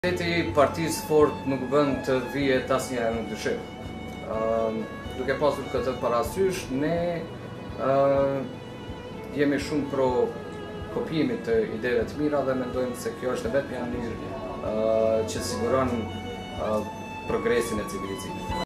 Partisë fort nuk bën të vihet asnjëherë në dyshim. Duke pasur këtë parasysh, ne jemi shumë pro kopjimit të ideve të mira dhe mendojmë se kjo është vetëm një mënyrë që siguron progresin e civilizimit.